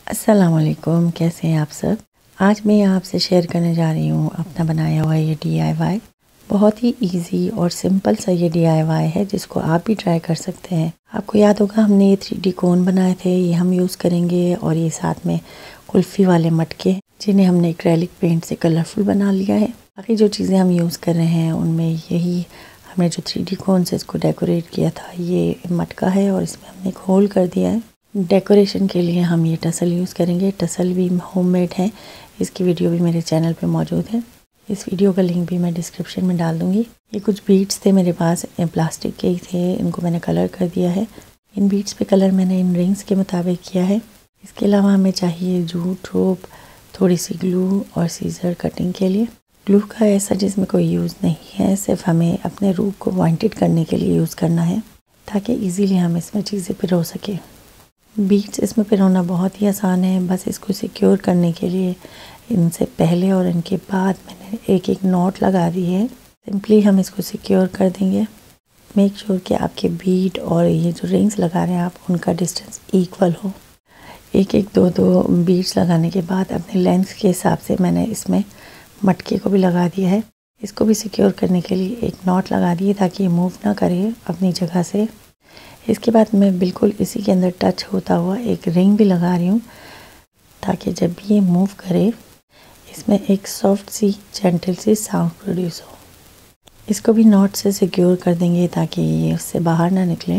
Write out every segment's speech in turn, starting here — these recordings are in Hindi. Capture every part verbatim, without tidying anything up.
अस्सलामुअलैकुम, कैसे हैं आप सब। आज मैं आपसे शेयर करने जा रही हूँ अपना बनाया हुआ ये डी आई वाई। बहुत ही इजी और सिंपल सा ये डी आई वाई है जिसको आप भी ट्राई कर सकते हैं। आपको याद होगा हमने ये थ्री डी कोन बनाए थे, ये हम यूज़ करेंगे। और ये साथ में कुल्फ़ी वाले मटके जिन्हें हमने एक्रेलिक पेंट से कलरफुल बना लिया है। बाकी जो चीज़ें हम यूज़ कर रहे हैं उनमें यही हमने जो थ्री डी कोन से इसको डेकोरेट किया था, ये मटका है और इसमें हमने एक होल कर दिया है। डेकोरेशन के लिए हम ये टसल यूज़ करेंगे। टसल भी होममेड है, इसकी वीडियो भी मेरे चैनल पे मौजूद है। इस वीडियो का लिंक भी मैं डिस्क्रिप्शन में डाल दूँगी। ये कुछ बीड्स थे मेरे पास, प्लास्टिक के ही थे, इनको मैंने कलर कर दिया है। इन बीड्स पे कलर मैंने इन रिंग्स के मुताबिक किया है। इसके अलावा हमें चाहिए जूट, रोप, थोड़ी सी ग्लू और सीज़र कटिंग के लिए। ग्लू का ऐसा जिसमें कोई यूज़ नहीं है, सिर्फ हमें अपने रूप को वांटेड करने के लिए यूज़ करना है ताकि इजीली हम इसमें चीज़ें पिरो सकें। बीड्स इसमें पिरोना बहुत ही आसान है, बस इसको सिक्योर करने के लिए इनसे पहले और इनके बाद मैंने एक एक नॉट लगा दी है। सिंपली हम इसको सिक्योर कर देंगे। मेक श्योर कि आपके बीड और ये जो रिंग्स लगा रहे हैं आप, उनका डिस्टेंस इक्वल हो। एक एक दो दो बीड्स लगाने के बाद अपने लेंथ के हिसाब से मैंने इसमें मटके को भी लगा दिया है। इसको भी सिक्योर करने के लिए एक नॉट लगा दी है ताकि ये मूव ना करे अपनी जगह से। इसके बाद मैं बिल्कुल इसी के अंदर टच होता हुआ एक रिंग भी लगा रही हूँ ताकि जब भी ये मूव करे इसमें एक सॉफ्ट सी जेंटल सी साउंड प्रोड्यूस हो। इसको भी नॉट से सिक्योर कर देंगे ताकि ये उससे बाहर ना निकले।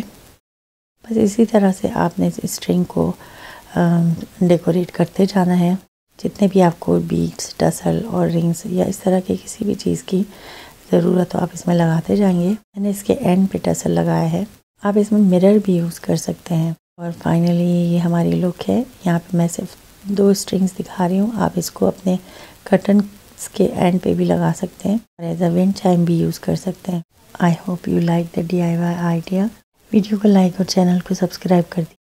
बस इसी तरह से आपने इस स्ट्रिंग को डेकोरेट करते जाना है। जितने भी आपको बीड्स, टसल और रिंग्स या इस तरह की किसी भी चीज़ की ज़रूरत हो आप इसमें लगाते जाएंगे। मैंने इसके एंड पे टसल लगाया है। आप इसमें मिरर भी यूज़ कर सकते हैं। और फाइनली ये हमारी लुक है। यहाँ पे मैं सिर्फ दो स्ट्रिंग्स दिखा रही हूँ, आप इसको अपने कर्टन के एंड पे भी लगा सकते हैं और एज अ विंड चाइम भी यूज़ कर सकते हैं। I hope you like the D I Y idea. Video को लाइक और चैनल को सब्सक्राइब कर दीजिए।